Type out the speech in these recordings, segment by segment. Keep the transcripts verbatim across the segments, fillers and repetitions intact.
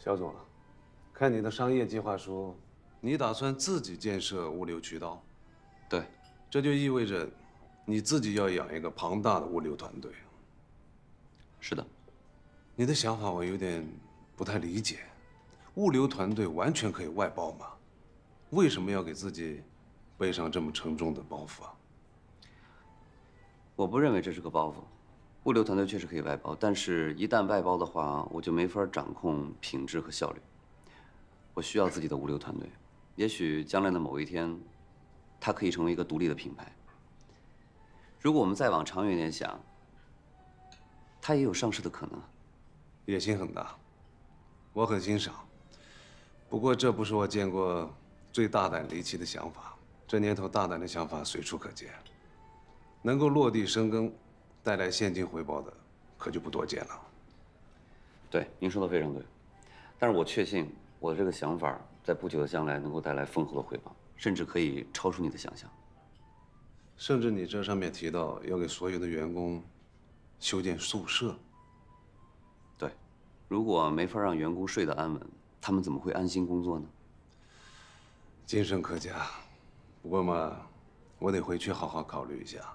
肖总，看你的商业计划书，你打算自己建设物流渠道？ 对， 这就意味着你自己要养一个庞大的物流团队。 是的。 你的想法我有点不太理解，物流团队完全可以外包嘛，为什么要给自己背上这么沉重的包袱啊？ 我不认为这是个包袱。 物流团队确实可以外包，但是一旦外包的话，我就没法掌控品质和效率。我需要自己的物流团队，也许将来的某一天，它可以成为一个独立的品牌。如果我们再往长远一点想，它也有上市的可能。 野心很大，我很欣赏。不过这不是我见过最大胆离奇的想法。这年头，大胆的想法随处可见，能够落地生根。 带来现金回报的，可就不多见了。 对，您说的非常对，但是我确信我的这个想法在不久的将来能够带来丰厚的回报，甚至可以超出你的想象。 甚至你这上面提到要给所有的员工修建宿舍。 对，如果没法让员工睡得安稳，他们怎么会安心工作呢？ 精神可嘉，不过嘛，我得回去好好考虑一下。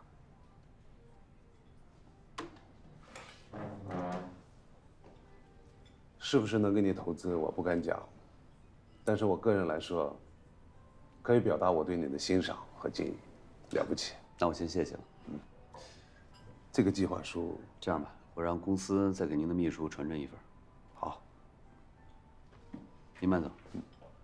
是不是能给你投资，我不敢讲，但是我个人来说，可以表达我对你的欣赏和敬意，了不起。 那我先谢谢了。 嗯，这个计划书， 这样吧，我让公司再给您的秘书传真一份。 好， 您慢走。嗯。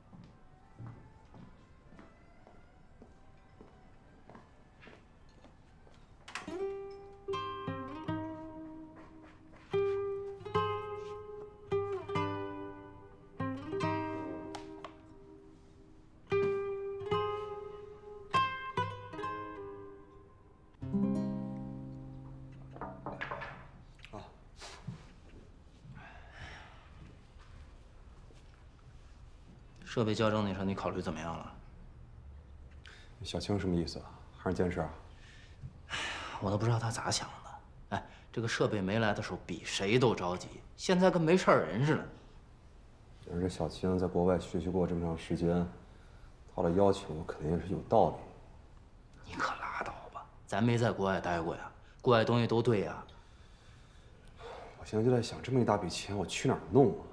设备校正那事你考虑怎么样了？ 小青什么意思啊？还是件事啊？ 我都不知道他咋想的。哎，这个设备没来的时候比谁都着急，现在跟没事人似的。 而这小青在国外学习过这么长时间，他的要求肯定是有道理。 你可拉倒吧，咱没在国外待过呀，国外东西都对呀。 我现在就在想，这么一大笔钱，我去哪儿弄啊？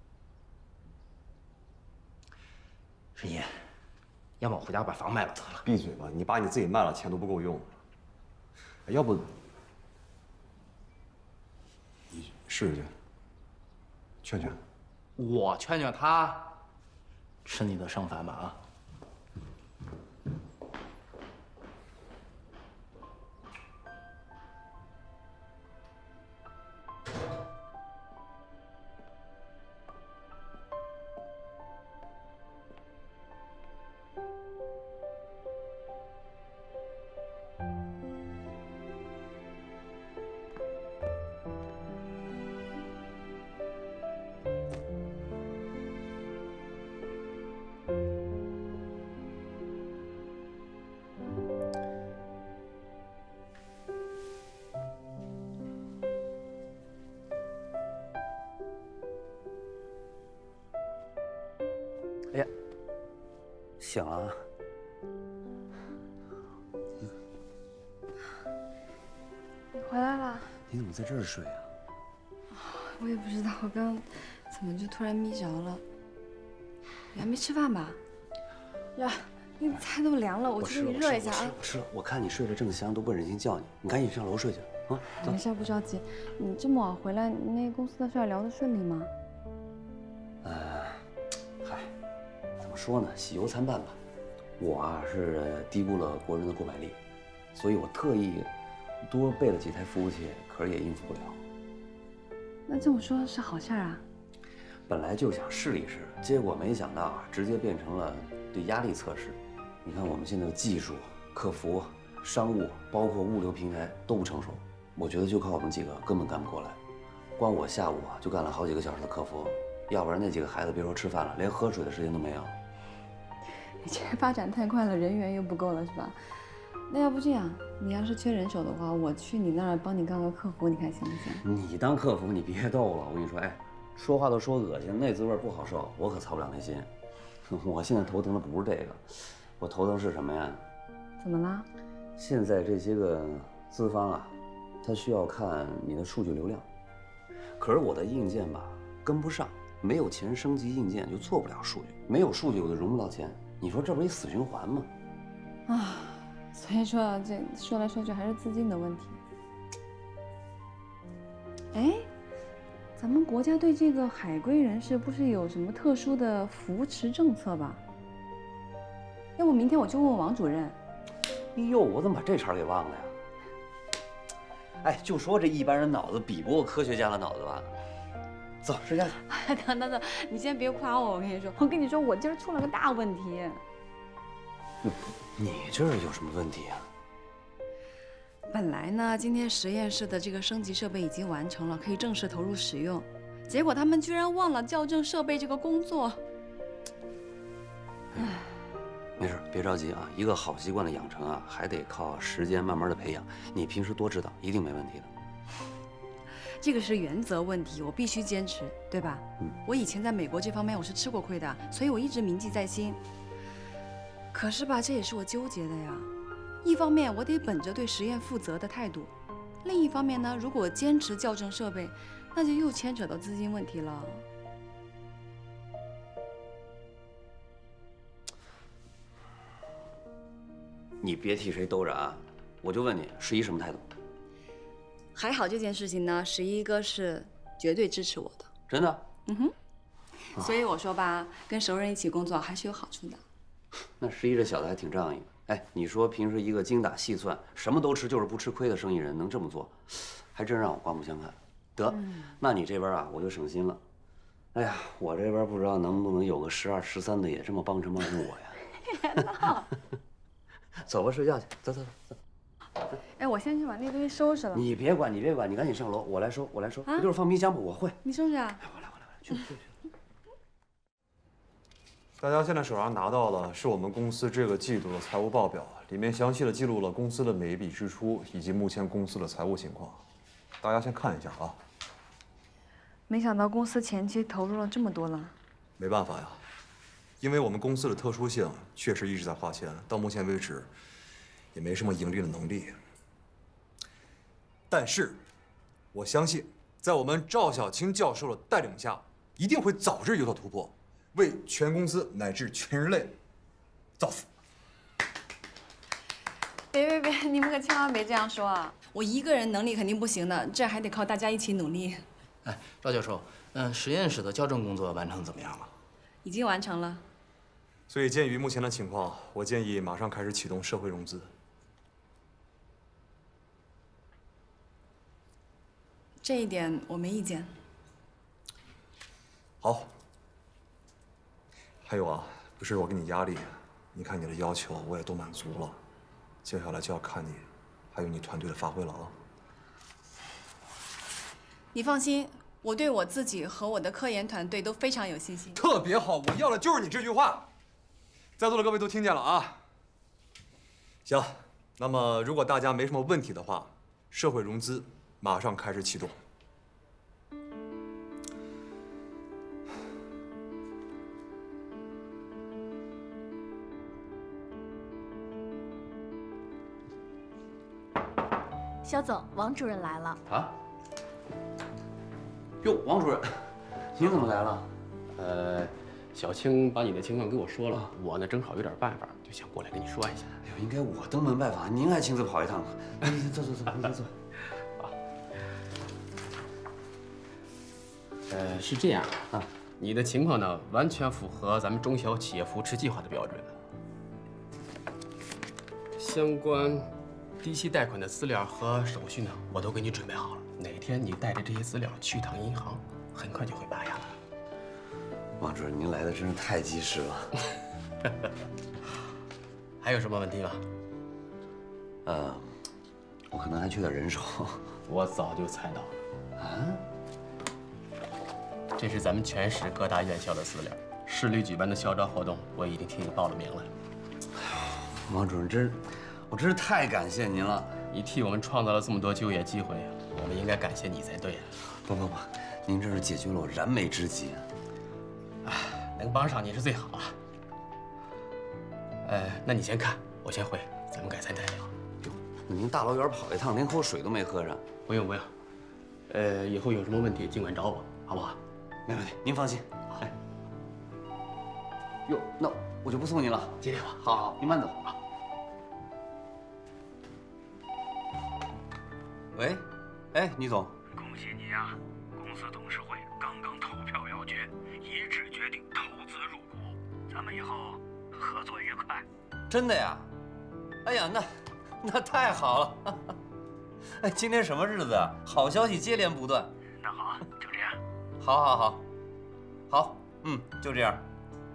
师爷，要不我回家把房卖了得了。 闭嘴吧！你把你自己卖了，钱都不够用。要不你试试去，劝劝。 我劝劝他，吃你的剩饭吧啊！ 哎呀，醒了。 你回来了？ 你怎么在这儿睡啊？ 我也不知道，我刚怎么就突然眯着了。你还没吃饭吧？呀，那个菜都凉了，我去给你热一下啊。 我吃了，我看你睡得正香，都不忍心叫你，你赶紧上楼睡去啊！走。 没事，不着急。你这么晚回来，你那公司的事聊得顺利吗？ 呃，嗨，怎么说呢，喜忧参半吧。我啊是低估了国人的购买力，所以我特意多备了几台服务器，可是也应付不了。 那这么说是好事儿啊？ 本来就想试一试，结果没想到啊，直接变成了对压力测试。你看我们现在的技术、客服、商务，包括物流平台都不成熟，我觉得就靠我们几个根本干不过来。光我下午啊就干了好几个小时的客服，要不然那几个孩子别说吃饭了，连喝水的时间都没有。 你这发展太快了，人员又不够了，是吧？那要不这样，你要是缺人手的话，我去你那儿帮你干个客服，你看行不行？ 你当客服，你别逗了，我跟你说，哎， 说话都说恶心，那滋味不好受，我可操不了那心。我现在头疼的不是这个，我头疼是什么呀？ 怎么了？ 现在这些个资方啊，他需要看你的数据流量，可是我的硬件吧跟不上，没有钱升级硬件就做不了数据，没有数据我就融不到钱。你说这不是一死循环吗？ 啊，所以说这说来说去还是资金的问题。哎，咱们国家对这个海归人士不是有什么特殊的扶持政策吧？要不明天我去问问王主任。 哎呦，我怎么把这茬给忘了呀？哎，就说这一般人脑子比不过科学家的脑子吧。走，睡觉去。 等等等，你先别夸我，我跟你说，我跟你说，我今儿出了个大问题。 你这儿有什么问题啊？ 本来呢，今天实验室的这个升级设备已经完成了，可以正式投入使用。结果他们居然忘了校正设备这个工作。唉， 没事，别着急啊。一个好习惯的养成啊，还得靠时间慢慢的培养。你平时多指导，一定没问题的。 这个是原则问题，我必须坚持，对吧？嗯。我以前在美国这方面我是吃过亏的，所以我一直铭记在心。可是吧，这也是我纠结的呀。一方面，我得本着对实验负责的态度；另一方面呢，如果坚持校正设备，那就又牵扯到资金问题了。 你别替谁兜着啊！我就问你，十一什么态度？ 还好这件事情呢，十一哥是绝对支持我的。 真的？ 嗯哼。所以我说吧，跟熟人一起工作还是有好处的。 那十一这小子还挺仗义。哎，你说平时一个精打细算、什么都吃就是不吃亏的生意人能这么做，还真让我刮目相看。得，嗯、那你这边啊，我就省心了。哎呀，我这边不知道能不能有个十二、十三的也这么帮衬帮衬我呀。走吧，睡觉去。走走走走。 哎，我先去把那东西收拾了。 你别管，你别管，你赶紧上楼，我来收，我来收。不就是放冰箱吗？我会。 你收拾啊。 哎，我来，我来，我来，去去去。 大家现在手上拿到的是我们公司这个季度的财务报表，里面详细的记录了公司的每一笔支出以及目前公司的财务情况。大家先看一下啊。 没想到公司前期投入了这么多了。 没办法呀，因为我们公司的特殊性，确实一直在花钱，到目前为止也没什么盈利的能力。但是，我相信，在我们赵小青教授的带领下，一定会早日有所突破。为全公司乃至全人类造福！ 别别别，你们可千万别这样说啊！我一个人能力肯定不行的，这还得靠大家一起努力。 哎，赵教授，嗯，实验室的校正工作完成怎么样了？ 已经完成了。 所以鉴于目前的情况，我建议马上开始启动社会融资。 这一点我没意见。 好。还有啊，不是我给你压力，你看你的要求我也都满足了，接下来就要看你，还有你团队的发挥了啊。 你放心，我对我自己和我的科研团队都非常有信心。 特别好，我要的就是你这句话。在座的各位都听见了啊。行，那么如果大家没什么问题的话，社会融资马上开始启动。 肖总，王主任来了。 啊？哟，王主任，您怎么来了？ 呃，小青把你的情况给我说了，我呢正好有点办法，就想过来跟你说一下。 哎呦，应该我登门拜访，您还亲自跑一趟。哎，坐坐坐，您先坐。 好。呃，是这样啊，你的情况呢完全符合咱们中小企业扶持计划的标准。相关低息贷款的资料和手续呢，我都给你准备好了。哪天你带着这些资料去趟银行，很快就会拔牙了。 王主任，您来的真是太及时了。 还有什么问题吗？ 呃，我可能还缺点人手。 我早就猜到了。 啊？ 这是咱们全市各大院校的资料，市里举办的校招活动，我已经替你报了名了。 王主任，真，我真是太感谢您了。 你替我们创造了这么多就业机会，我们应该感谢你才对啊。 不不不， 您这是解决了我燃眉之急。 哎，能帮上你是最好了。呃，那你先看，我先回，咱们改天再聊。 哟，您大老远跑一趟，连口水都没喝上。 不用不用，呃，以后有什么问题尽管找我，好不好？ 没问题，您放心。哎，哟，那我就不送您了， 接电话。 好好，您慢走。 好。 喂，哎，倪总。 恭喜你呀！公司董事会刚刚投票表决，一致决定投资入股，咱们以后合作愉快。 真的呀？哎呀，那那太好了！哎，今天什么日子啊？好消息接连不断。 那好，就这样。 好，好，好，好，嗯，就这样。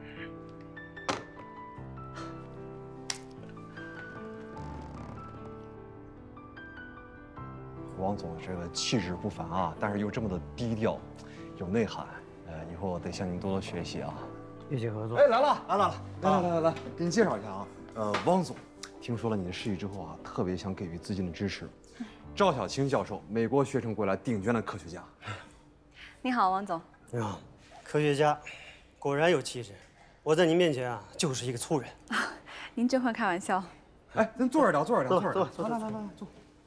王总这个气质不凡啊，但是又这么的低调，有内涵。呃，以后得向您多多学习啊。 一起合作。 哎，来了，来了，来来来来来，给你介绍一下啊。呃，汪总，听说了你的事迹之后啊，特别想给予资金的支持。赵小青教授，美国学成归来顶尖的科学家。 你好，王总。 你好，科学家，果然有气质。我在您面前啊，就是一个粗人。 啊，您真会开玩笑。 哎，咱坐着聊，坐着聊， 坐坐着聊。来来来来，坐。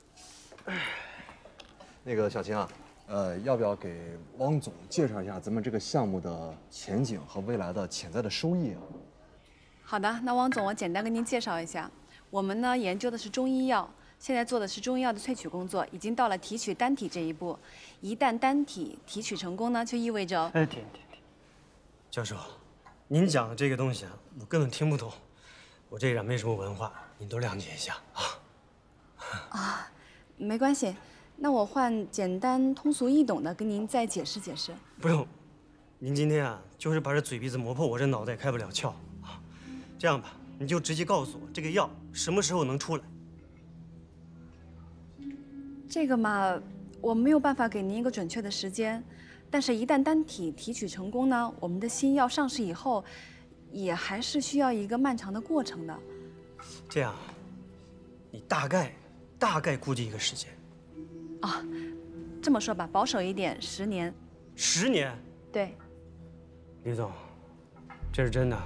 那个小青啊，呃，要不要给汪总介绍一下咱们这个项目的前景和未来的潜在的收益啊？ 好的，那汪总，我简单跟您介绍一下，我们呢研究的是中医药，现在做的是中医药的萃取工作，已经到了提取单体这一步。一旦单体提取成功呢，就意味着…… 哎，停停停，教授，您讲的这个东西啊，我根本听不懂，我这人没什么文化，您多谅解一下啊。 啊，没关系。那我换简单通俗易懂的跟您再解释解释。 不用，您今天啊，就是把这嘴皮子磨破我这脑袋开不了窍啊。这样吧，你就直接告诉我这个药什么时候能出来。 这个嘛，我没有办法给您一个准确的时间，但是一旦单体提取成功呢，我们的新药上市以后，也还是需要一个漫长的过程的。 这样，你大概大概估计一个时间。 啊，这么说吧，保守一点，十年。 十年？ 对。 李总，这是真的？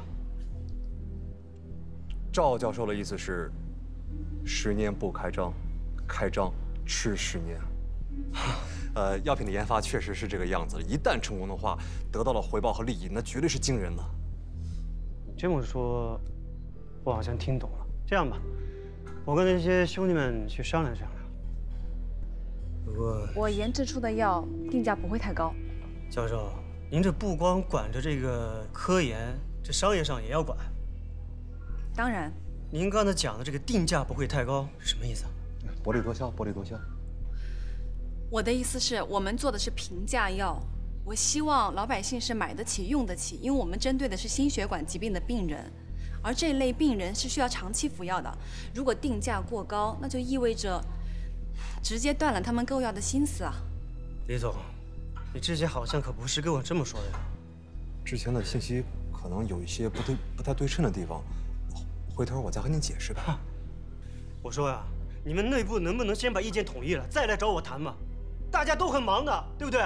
赵教授的意思是，十年不开张，开张吃十年。呃，药品的研发确实是这个样子，一旦成功的话，得到了回报和利益，那绝对是惊人的。 你这么说，我好像听懂了。这样吧，我跟那些兄弟们去商量商量。不过， 我研制出的药定价不会太高。 教授，您这不光管着这个科研，这商业上也要管。 当然。 您刚才讲的这个定价不会太高是什么意思啊？ 薄利多销，薄利多销。 我的意思是我们做的是平价药，我希望老百姓是买得起、用得起，因为我们针对的是心血管疾病的病人，而这类病人是需要长期服药的。如果定价过高，那就意味着。直接断了他们购药的心思啊！ 李总，你之前好像可不是跟我这么说的呀。 之前的信息可能有一些不对、不太对称的地方，回头我再和您解释吧。 我说呀，你们内部能不能先把意见统一了，再来找我谈嘛？大家都很忙的，对不对？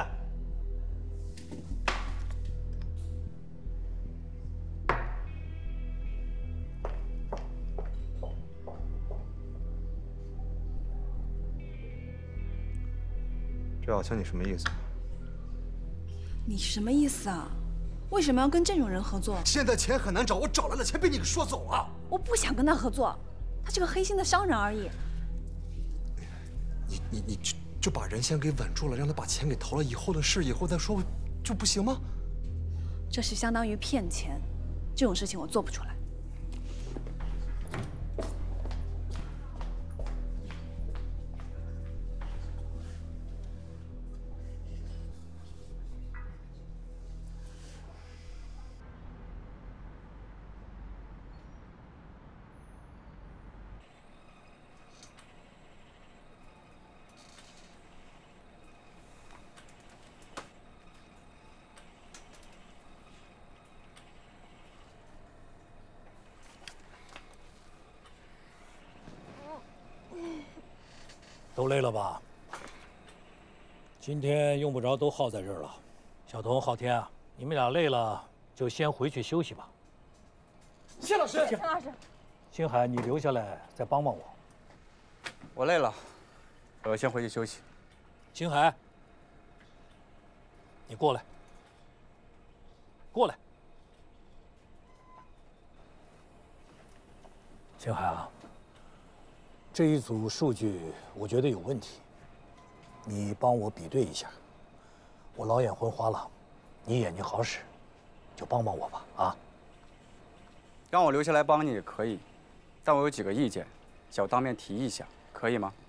这好像你什么意思？ 你什么意思啊？为什么要跟这种人合作？ 现在钱很难找，我找来了钱被你给说走了。 我不想跟他合作，他是个黑心的商人而已。 你你你就就把人先给稳住了，让他把钱给投了，以后的事以后再说，就不行吗？ 这是相当于骗钱，这种事情我做不出来。 都累了吧？今天用不着都耗在这儿了。 小童、昊天啊，你们俩累了就先回去休息吧。 谢老师， 陈老师， 星海，你留下来再帮帮我。 我累了，我先回去休息。 星海，你过来，过来。星海啊，这一组数据我觉得有问题，你帮我比对一下。我老眼昏花了，你眼睛好使，就帮帮我吧啊！ 让我留下来帮你也可以，但我有几个意见，想当面提一下，可以吗？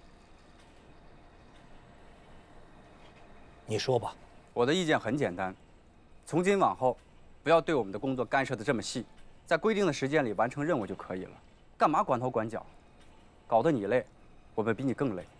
你说吧。 我的意见很简单，从今往后，不要对我们的工作干涉的这么细，在规定的时间里完成任务就可以了。干嘛管头管脚？搞得你累，我们比你更累。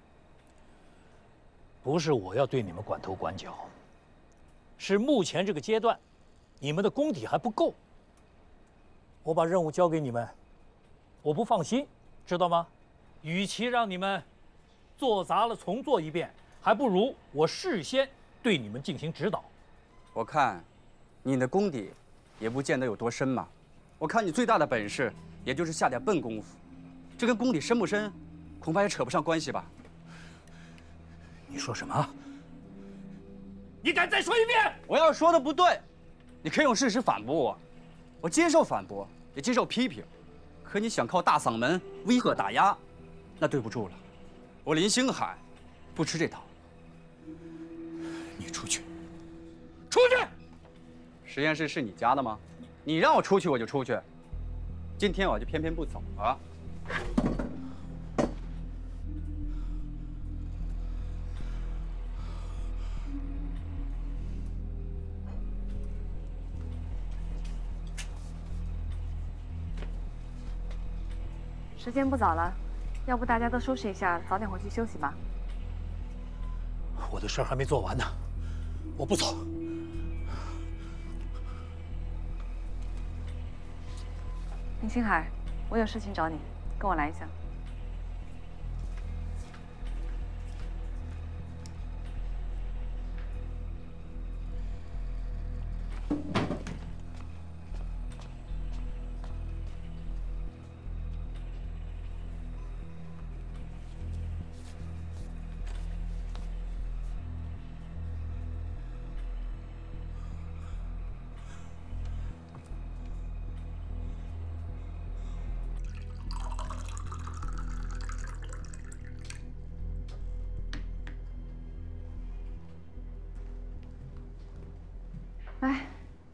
不是我要对你们管头管脚，是目前这个阶段，你们的功底还不够。我把任务交给你们，我不放心，知道吗？与其让你们做砸了重做一遍，还不如我事先对你们进行指导。 我看，你的功底也不见得有多深嘛。我看你最大的本事，也就是下点笨功夫，这跟功底深不深，恐怕也扯不上关系吧。 你说什么？你敢再说一遍？ 我要是说的不对，你可以用事实反驳我，我接受反驳，也接受批评。可你想靠大嗓门威吓打压，那对不住了。我林星海不吃这套。 你出去，出去！ 实验室是你家的吗？你让我出去我就出去。今天我就偏偏不走啊！ 时间不早了，要不大家都收拾一下，早点回去休息吧。 我的事儿还没做完呢，我不走。 林星海，我有事情找你，跟我来一下。哎，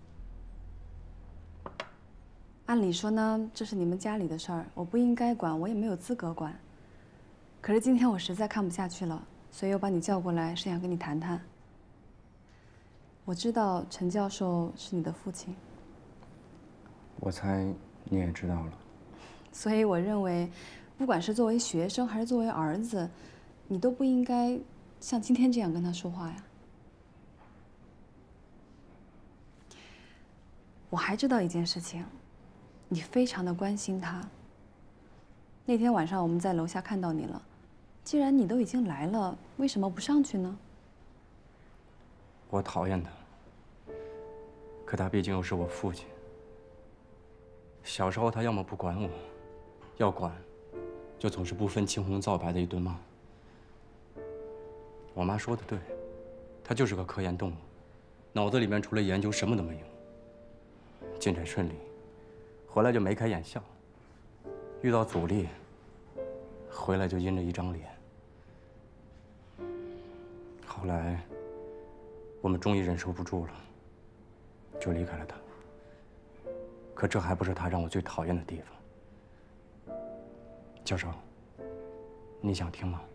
按理说呢，这是你们家里的事儿，我不应该管，我也没有资格管。可是今天我实在看不下去了，所以我把你叫过来，是想跟你谈谈。我知道陈教授是你的父亲， 我猜你也知道了。 所以我认为，不管是作为学生还是作为儿子，你都不应该像今天这样跟他说话呀。我还知道一件事情，你非常的关心他。那天晚上我们在楼下看到你了，既然你都已经来了，为什么不上去呢？ 我讨厌他，可他毕竟又是我父亲。小时候他要么不管我，要管，就总是不分青红皂白的一顿骂。我妈说的对，他就是个科研动物，脑子里面除了研究什么都没有。进展顺利，回来就眉开眼笑；遇到阻力，回来就阴着一张脸。后来，我们终于忍受不住了，就离开了他。可这还不是他让我最讨厌的地方。教授，你想听吗？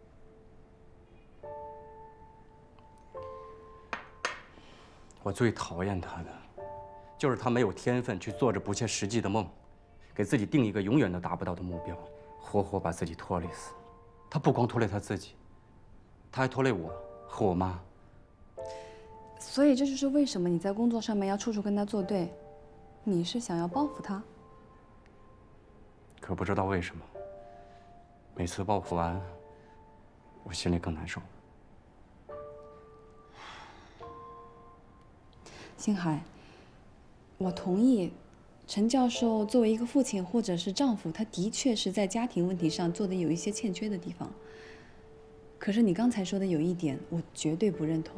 我最讨厌他的，就是他没有天分，去做着不切实际的梦，给自己定一个永远都达不到的目标，活活把自己拖累死。他不光拖累他自己，他还拖累我和我妈。 所以这就是为什么你在工作上面要处处跟他作对，你是想要报复他？ 可不知道为什么，每次报复完，我心里更难受。 星海，我同意，陈教授作为一个父亲或者是丈夫，他的确是在家庭问题上做的有一些欠缺的地方。可是你刚才说的有一点，我绝对不认同。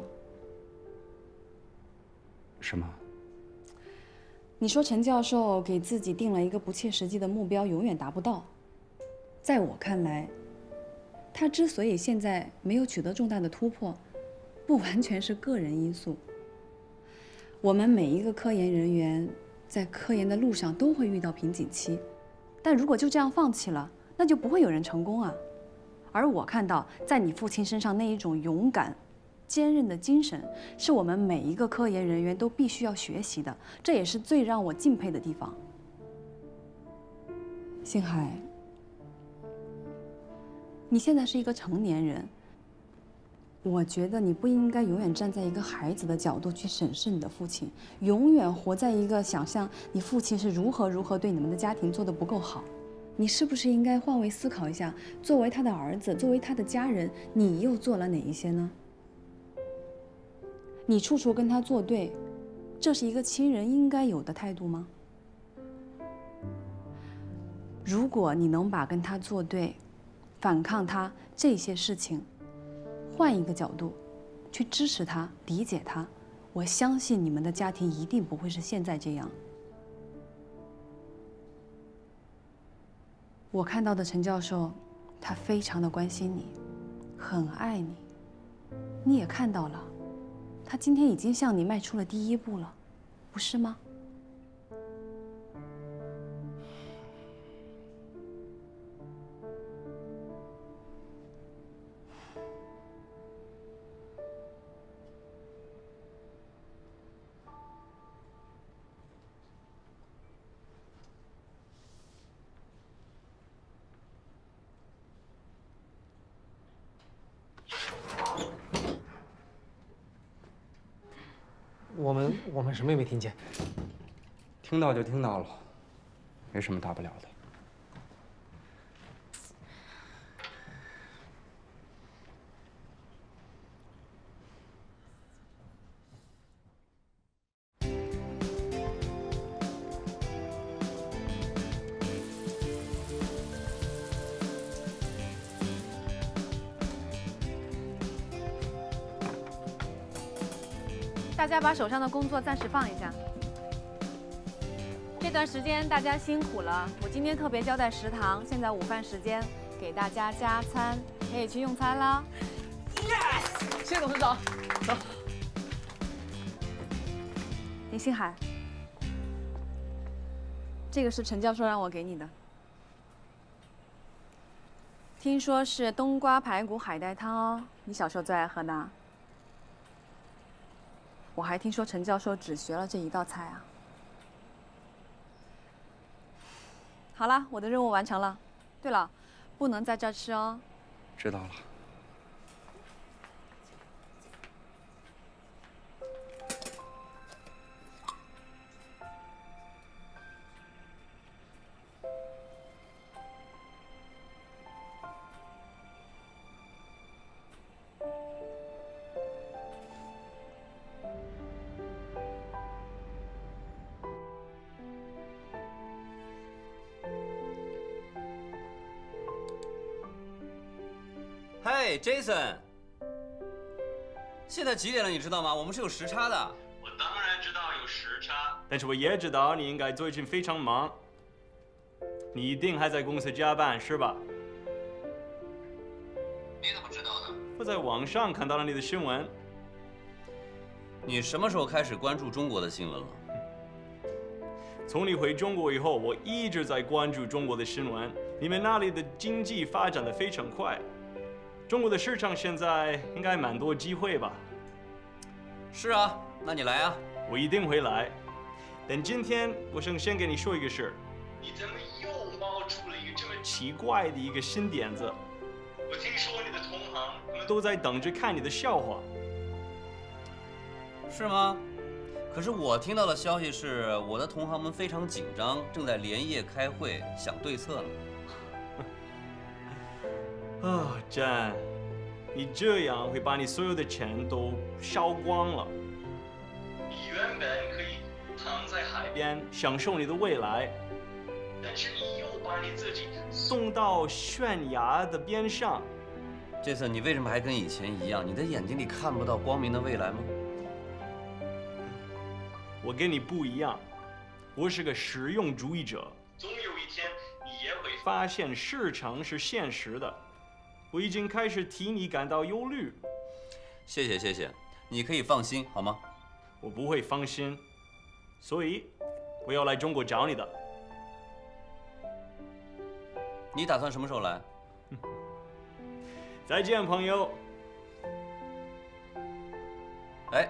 什么？ 你说陈教授给自己定了一个不切实际的目标，永远达不到。在我看来，他之所以现在没有取得重大的突破，不完全是个人因素。我们每一个科研人员在科研的路上都会遇到瓶颈期，但如果就这样放弃了，那就不会有人成功啊。而我看到在你父亲身上那一种勇敢、坚韧的精神，是我们每一个科研人员都必须要学习的，这也是最让我敬佩的地方。星海，你现在是一个成年人，我觉得你不应该永远站在一个孩子的角度去审视你的父亲，永远活在一个想象你父亲是如何如何对你们的家庭做得不够好。你是不是应该换位思考一下，作为他的儿子，作为他的家人，你又做了哪一些呢？你处处跟他作对，这是一个亲人应该有的态度吗？如果你能把跟他作对、反抗他这些事情，换一个角度，去支持他、理解他，我相信你们的家庭一定不会是现在这样。我看到的陈教授，他非常的关心你，很爱你，你也看到了，他今天已经向你迈出了第一步了，不是吗？ 我们我们什么也没听见， 听到就听到了，没什么大不了的。 大家把手上的工作暂时放一下。这段时间大家辛苦了，我今天特别交代食堂，现在午饭时间，给大家加餐，可以去用餐啦。 Yes， 谢谢董事长。走。 林星海，这个是陈教授让我给你的，听说是冬瓜排骨海带汤哦，你小时候最爱喝的。我还听说陈教授只学了这一道菜啊。好了，我的任务完成了。对了，不能在这儿吃哦。 知道了。 嘿 ，Jason， 现在几点了？你知道吗？我们是有时差的。 我当然知道有时差，但是我也知道你应该最近非常忙，你一定还在公司加班，是吧？ 你怎么知道的？ 我在网上看到了你的新闻。 你什么时候开始关注中国的新闻了？ 从你回中国以后，我一直在关注中国的新闻。你们那里的经济发展的非常快。中国的市场现在应该蛮多机会吧？ 是啊，那你来啊！ 我一定会来。但今天我想先跟你说一个事儿。你怎么又冒出了一个这么奇怪的一个新点子？我听说你的同行他们都在等着看你的笑话。 是吗？可是我听到的消息是，我的同行们非常紧张，正在连夜开会想对策呢。 啊，Zhan，你这样会把你所有的钱都烧光了。你原本边享受你的未来，但是你又把你自己送到悬崖的边上。 杰森，你为什么还跟以前一样？你的眼睛里看不到光明的未来吗？ 我跟你不一样，我是个实用主义者。总有一天，你也会发现市场是现实的。我已经开始替你感到忧虑。 谢谢谢谢，你可以放心好吗？ 我不会放心，所以我要来中国找你的。 你打算什么时候来？ 再见，朋友。 哎，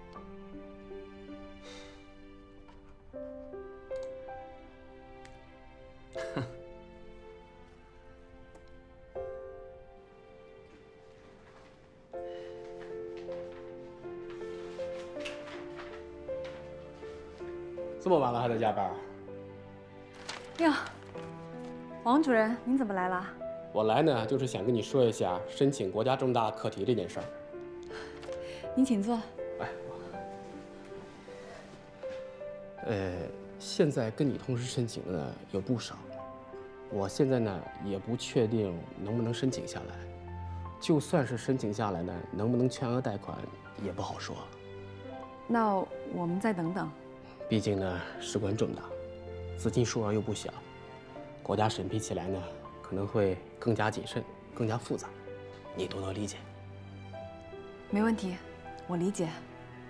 这么晚了还在加班？ 哟，王主任，您怎么来了？ 我来呢，就是想跟你说一下申请国家重大课题这件事儿。 您请坐。 哎，呃，现在跟你同时申请的有不少，我现在呢也不确定能不能申请下来。就算是申请下来呢，能不能全额贷款也不好说。 那我们再等等。 毕竟呢，事关重大，资金数额又不小，国家审批起来呢，可能会更加谨慎，更加复杂，你多多理解。 没问题，我理解。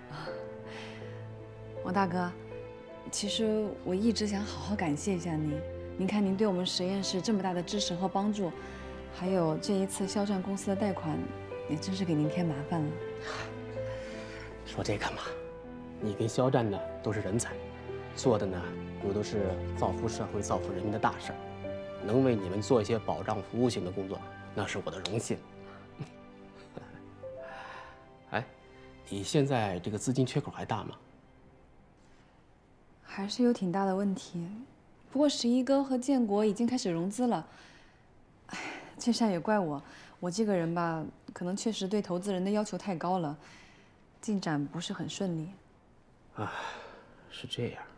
王大哥，其实我一直想好好感谢一下您。您看，您对我们实验室这么大的支持和帮助，还有这一次肖战公司的贷款，也真是给您添麻烦了。 说这干嘛？你跟肖战呢都是人才，做的呢又都是造福社会、造福人民的大事儿，能为你们做一些保障服务性的工作，那是我的荣幸。哎，你现在这个资金缺口还大吗？ 还是有挺大的问题，不过十一哥和建国已经开始融资了。哎，这下也怪我，我这个人吧，可能确实对投资人的要求太高了，进展不是很顺利。 啊，是这样。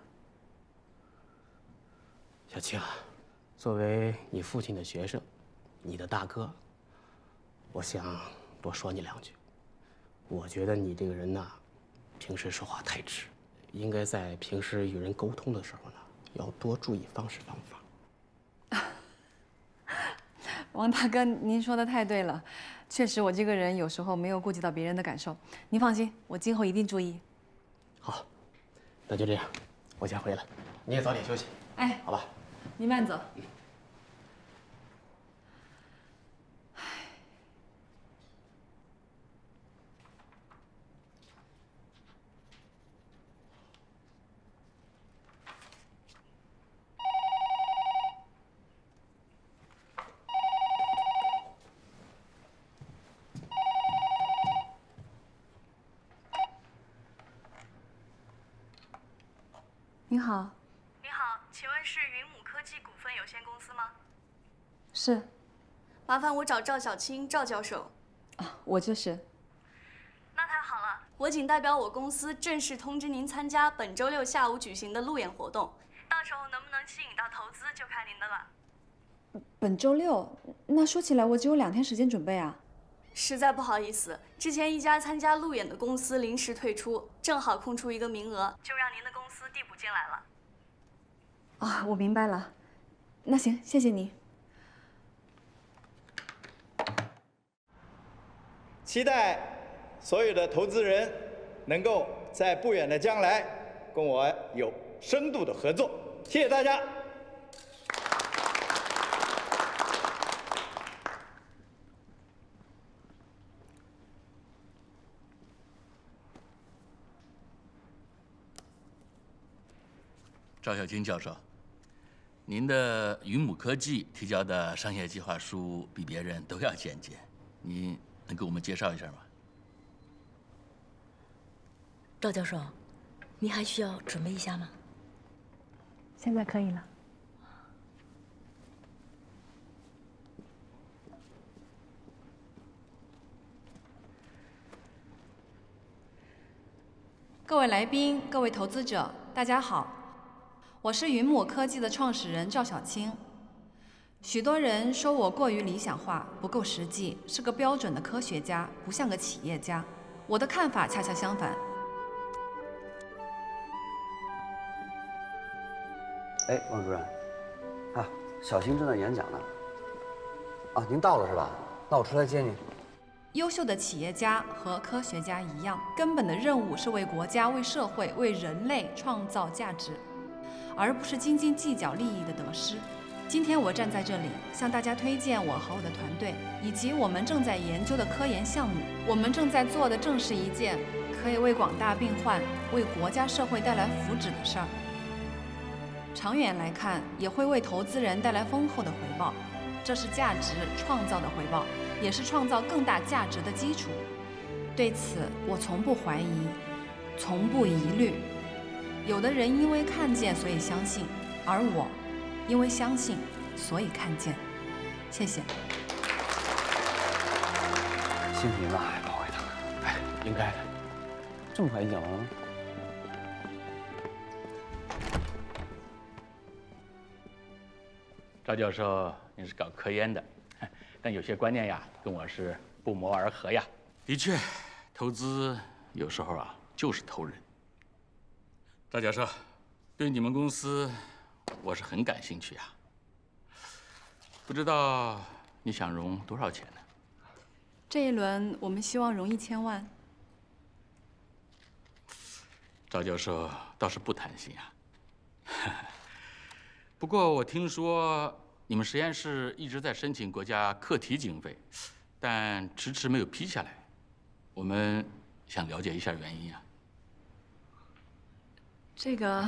小青啊，作为你父亲的学生，你的大哥，我想多说你两句。我觉得你这个人呐，平时说话太直，应该在平时与人沟通的时候呢，要多注意方式方法。 王大哥，您说的太对了，确实我这个人有时候没有顾及到别人的感受。您放心，我今后一定注意。 好，那就这样，我先回了，你也早点休息。 哎， 好吧。 您慢走。您好。 你好，请问是云母科技股份有限公司吗？ 是。 麻烦我找赵小青赵教授。 啊，我就是。 那太好了，我谨代表我公司正式通知您参加本周六下午举行的路演活动，到时候能不能吸引到投资就看您的了。 本周六？那说起来我只有两天时间准备啊。 实在不好意思，之前一家参加路演的公司临时退出，正好空出一个名额，就让您的公司递补进来了。 啊，我明白了。那行，谢谢你。 期待所有的投资人能够在不远的将来跟我有深度的合作。谢谢大家。 赵小青教授，您的云母科技提交的商业计划书比别人都要简洁，您能给我们介绍一下吗？ 赵教授，您还需要准备一下吗？ 现在可以了。 各位来宾，各位投资者，大家好， 我是云母科技的创始人赵小青。许多人说我过于理想化，不够实际，是个标准的科学家，不像个企业家。我的看法恰恰相反。 哎，王主任，啊，小新正在演讲呢。啊，您到了是吧？那我出来接您。 优秀的企业家和科学家一样，根本的任务是为国家、为社会、为人类创造价值，而不是斤斤计较利益的得失。今天我站在这里，向大家推荐我和我的团队，以及我们正在研究的科研项目。我们正在做的正是一件可以为广大病患、为国家社会带来福祉的事儿。长远来看，也会为投资人带来丰厚的回报。这是价值创造的回报，也是创造更大价值的基础。对此，我从不怀疑，从不疑虑。有的人因为看见，所以相信，而我因为相信，所以看见。谢谢。 辛苦您了，跑我一趟。 哎，应该的。 这么快演讲完了吗？ 赵教授，您是搞科研的，但有些观念呀，跟我是不谋而合呀。的确，投资有时候啊，就是投人。赵教授，对你们公司，我是很感兴趣呀。不知道你想融多少钱呢？ 这一轮我们希望融一千万。 赵教授倒是不贪心啊。不过我听说你们实验室一直在申请国家课题经费，但迟迟没有批下来。我们想了解一下原因啊。 这个，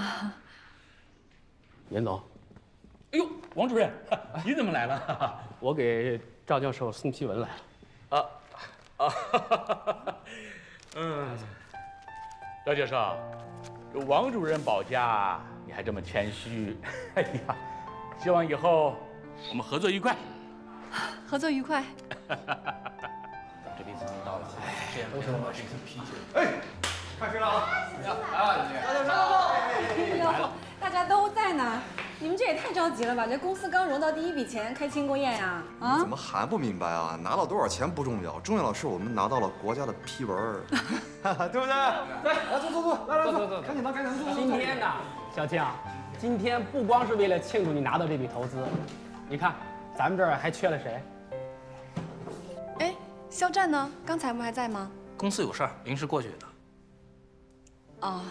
严总。 哎呦，王主任，你怎么来了？ 我给赵教授送批文来了。 啊啊，嗯，赵教授，有王主任保驾，你还这么谦虚，哎呀，希望以后我们合作愉快。 合作愉快。 这辈子能到一次，这样都是我这次啤酒。 哎，开学了啊！ 啊，大教授， 来了，大家都在呢。你们这也太着急了吧？这公司刚融到第一笔钱，开庆功宴呀！啊？ 怎么还不明白啊？拿到多少钱不重要，重要的是我们拿到了国家的批文，对不对？ 来，坐坐坐，来来坐坐，赶紧拿，赶紧拿，坐坐。 今天呢，小庆，今天不光是为了庆祝你拿到这笔投资，你看，咱们这儿还缺了谁？ 哎，肖战呢？刚才不还在吗？ 公司有事儿，临时过去的。 哦。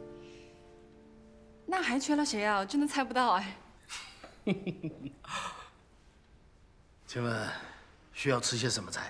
那还缺了谁啊？我真的猜不到哎。 请问需要吃些什么菜？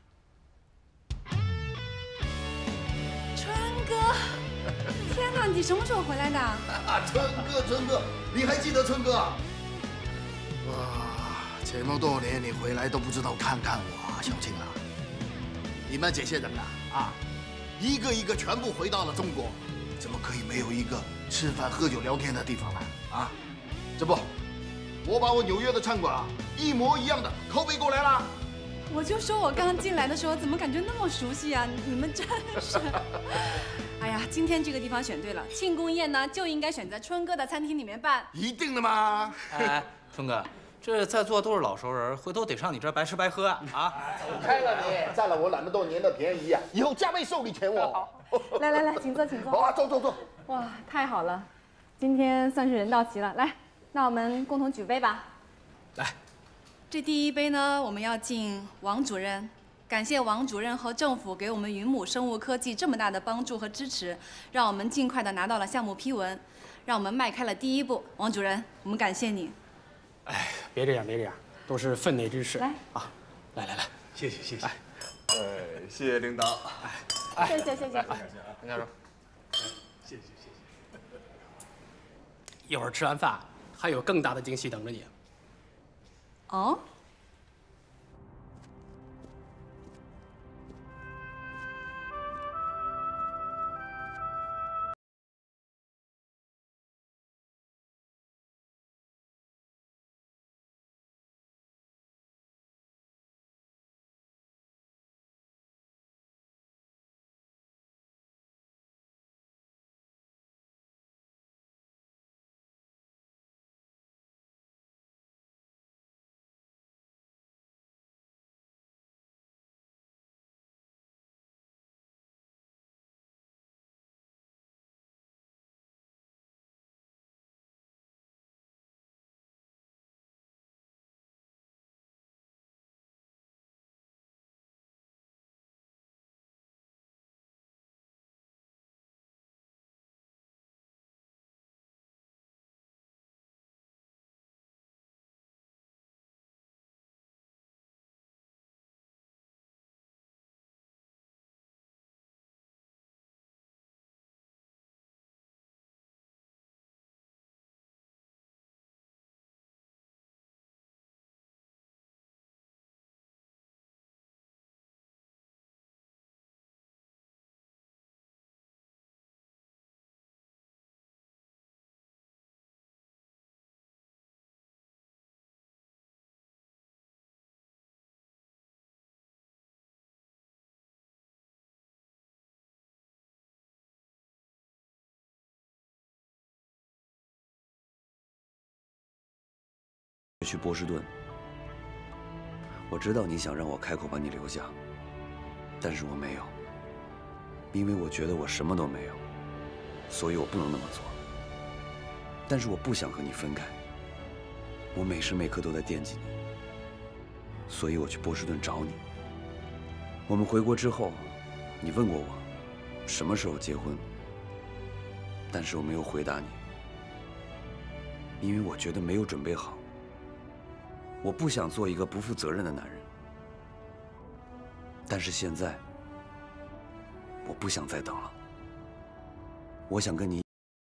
春哥，天哪！你什么时候回来的？ 啊，春哥，春哥，你还记得春哥啊？哇，这么多年你回来都不知道看看我，小青啊！你们这些人啊，啊，一个一个全部回到了中国，怎么可以没有一个吃饭、喝酒、聊天的地方呢？啊，这不，我把我纽约的餐馆啊，一模一样的拷贝过来了。 我就说我刚进来的时候，怎么感觉那么熟悉啊？你们真是……哎呀，今天这个地方选对了，庆功宴呢就应该选在春哥的餐厅里面办。 一定的嘛！ 哎，春哥，这在座都是老熟人，回头得上你这儿白吃白喝啊！啊， 走开了你，占了我那么多年的便宜啊！以后加倍受理钱我。 来来来，请坐，请坐。 好啊，坐坐坐。 哇，太好了，今天算是人到齐了。来，那我们共同举杯吧。 来， 这第一杯呢，我们要敬王主任，感谢王主任和政府给我们云母生物科技这么大的帮助和支持，让我们尽快的拿到了项目批文，让我们迈开了第一步。王主任，我们感谢你。 哎，别这样，别这样，都是分内之事。 来啊，来来来， 谢谢谢谢。 哎，谢谢领导。 哎，谢谢谢谢。 陈教授， 谢谢谢谢。一会儿吃完饭，还有更大的惊喜等着你。 哦。 去波士顿。我知道你想让我开口把你留下，但是我没有，因为我觉得我什么都没有，所以我不能那么做。但是我不想和你分开，我每时每刻都在惦记你，所以我去波士顿找你。我们回国之后，你问过我什么时候结婚，但是我没有回答你，因为我觉得没有准备好。我不想做一个不负责任的男人，但是现在，我不想再等了。我想跟你。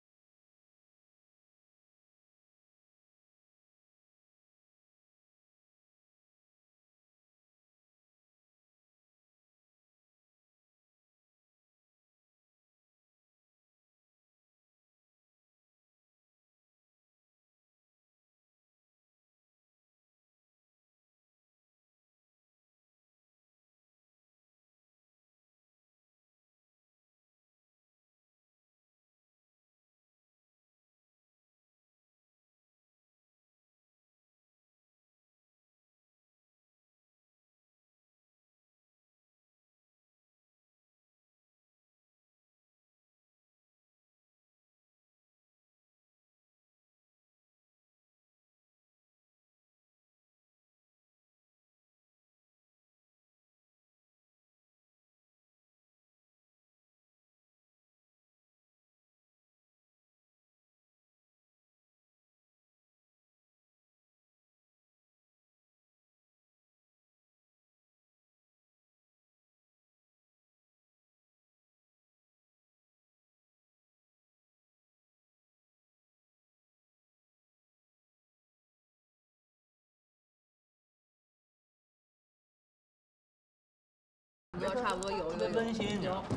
差不多有一个温馨，你知道吗？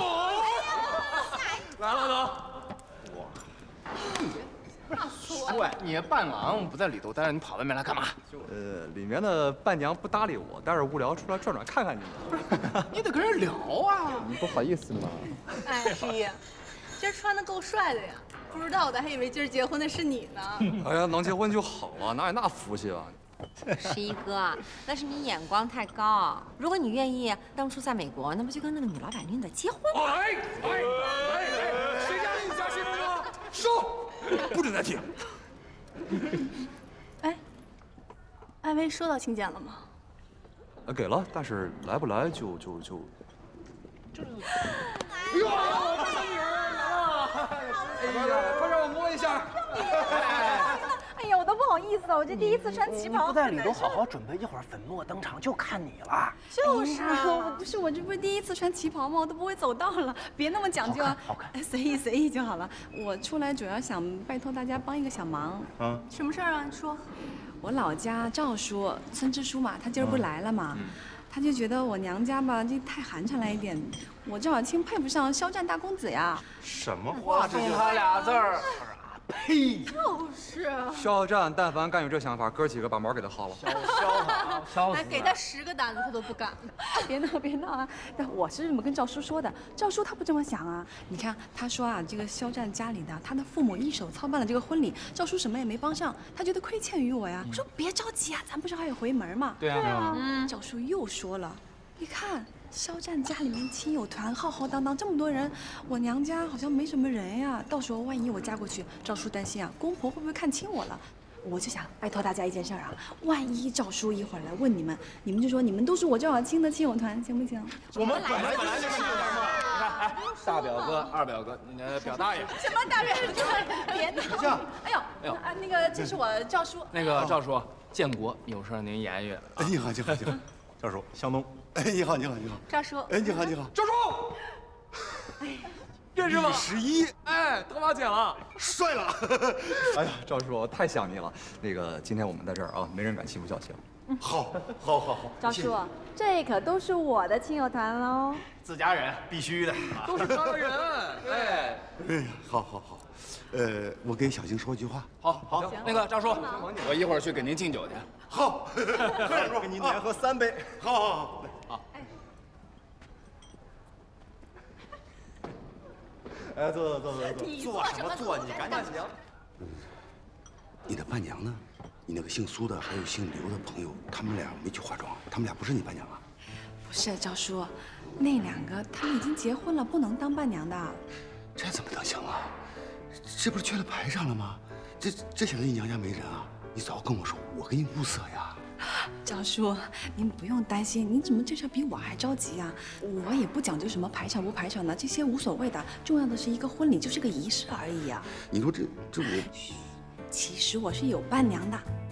来了都。 帅，你伴郎不在里头待着，你跑外面来干嘛？ 呃，里面的伴娘不搭理我，待着无聊出来转转看看你们。 你得跟人聊啊。 你不好意思吗？ 哎，十一，今儿穿的够帅的呀，不知道的还以为今儿结婚的是你呢。 哎呀，能结婚就好啊，哪有那福气啊？ 十一哥，那是你眼光太高。如果你愿意，当初在美国，那不就跟那个女老板琳达结婚吗？ 哎哎哎哎！谁家你家媳妇呢？收，不准再提。 哎，艾薇收到请柬了吗？ 呃，给了，但是来不来就就就。 哎呦，我的女儿来了！哎呀，快让我摸一下。 哎呀，我都不好意思了，我这第一次穿旗袍。 你不在里头好好准备，一会儿粉墨登场就看你了。 就是啊，我不是我这不是第一次穿旗袍吗？我都不会走道了，别那么讲究啊， 好看，好看， 随意随意就好了。我出来主要想拜托大家帮一个小忙。 嗯，什么事儿啊？你说。 我老家赵叔，村支书嘛，他今儿不来了嘛，他就觉得我娘家吧，这太寒碜了一点。我赵小青配不上肖战大公子呀。 什么话？送他俩字儿。呸！ 就是肖战，但凡敢有这想法，哥几个把毛给他薅了。 消消他，消死！ 哎，给他十个胆子他都不敢。 别闹别闹啊！但我是这么跟赵叔说的，赵叔他不这么想啊。你看他说啊，这个肖战家里的他的父母一手操办了这个婚礼，赵叔什么也没帮上，他觉得亏欠于我呀。我说别着急啊，咱不是还有回门吗？ 对啊。 嗯。赵叔又说了，你看。肖战家里面亲友团浩浩荡荡这么多人，我娘家好像没什么人呀。到时候万一我嫁过去，赵叔担心啊，公婆会不会看轻我了？我就想拜托大家一件事啊，万一赵叔一会儿来问你们，你们就说你们都是我赵小青的亲友团，行不行？ 我们本来就是亲友团嘛。你看，哎，大表哥、二表哥，呃，表大爷。 什么大表哥？别闹！哎呦，哎呦，啊，那个这是我赵叔。 那个赵叔，建国有事您言语。 哎，你好，你好，你好，赵叔，向东。哎，你好，你好，你好， 赵叔。 哎，你好，你好， 赵叔。哎，认识吗？十一，哎，头发剪了， 帅了。 哎呀，赵叔，我太想你了。那个，今天我们在这儿啊，没人敢欺负小青。 好，好，好，好。 赵叔，这可都是我的亲友团喽。 自家人必须的， 都是他的人。哎， 哎呀，好好好。呃，我给小青说一句话。 好，好，那个赵叔，我一会儿去给您敬酒去。 好，快点，给您连喝三杯。好好好。 好。 哎，坐坐坐坐坐。 你坐什么坐？ 你赶紧行。 你的伴娘呢？ 你那个姓苏的还有姓刘的朋友，他们俩没去化妆，他们俩不是你伴娘啊？ 不是赵叔，那两个他们已经结婚了，不能当伴娘的。 这怎么能行啊？这不是缺了排场了吗？这这显得你娘家没人啊！你早跟我说，我给你物色呀。 赵叔，您不用担心，您怎么这事比我还着急呀？我也不讲究什么排场不排场的，这些无所谓的，重要的是一个婚礼就是个仪式而已呀。 你说这这我…… 其实我是有伴娘的。